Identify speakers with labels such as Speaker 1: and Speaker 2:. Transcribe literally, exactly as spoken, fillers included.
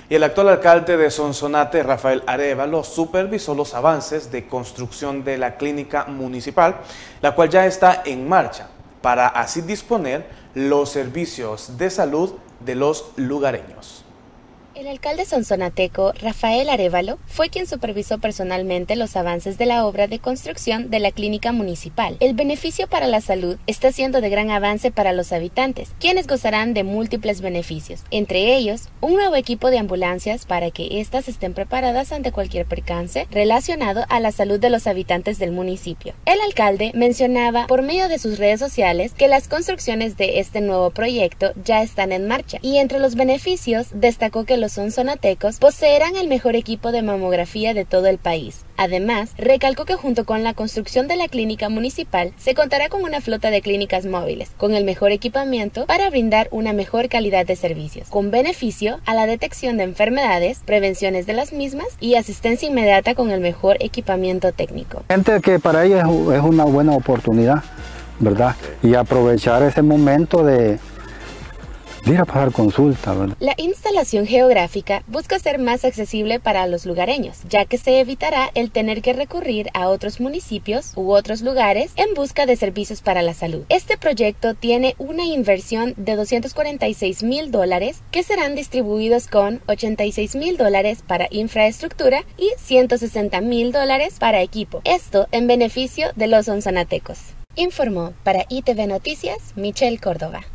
Speaker 1: Y el actual alcalde de Sonsonate, Rafael Arévalo, supervisó los avances de construcción de la clínica municipal, la cual ya está en marcha, para así disponer los servicios de salud de los lugareños.
Speaker 2: El alcalde sonsonateco, Rafael Arévalo, fue quien supervisó personalmente los avances de la obra de construcción de la clínica municipal. El beneficio para la salud está siendo de gran avance para los habitantes, quienes gozarán de múltiples beneficios, entre ellos, un nuevo equipo de ambulancias para que éstas estén preparadas ante cualquier percance relacionado a la salud de los habitantes del municipio. El alcalde mencionaba por medio de sus redes sociales que las construcciones de este nuevo proyecto ya están en marcha, y entre los beneficios destacó que los Los sonsonatecos poseerán el mejor equipo de mamografía de todo el país. Además, recalcó que junto con la construcción de la clínica municipal se contará con una flota de clínicas móviles, con el mejor equipamiento para brindar una mejor calidad de servicios, con beneficio a la detección de enfermedades, prevenciones de las mismas y asistencia inmediata con el mejor equipamiento técnico.
Speaker 3: Gente que para ella es una buena oportunidad, ¿verdad? Y aprovechar ese momento de ir a pagar consulta, ¿verdad?
Speaker 2: La instalación geográfica busca ser más accesible para los lugareños, ya que se evitará el tener que recurrir a otros municipios u otros lugares en busca de servicios para la salud. Este proyecto tiene una inversión de doscientos cuarenta y seis mil dólares que serán distribuidos con ochenta y seis mil dólares para infraestructura y ciento sesenta mil dólares para equipo. Esto en beneficio de los sonsonatecos. Informó para I T V Noticias Michelle Córdoba.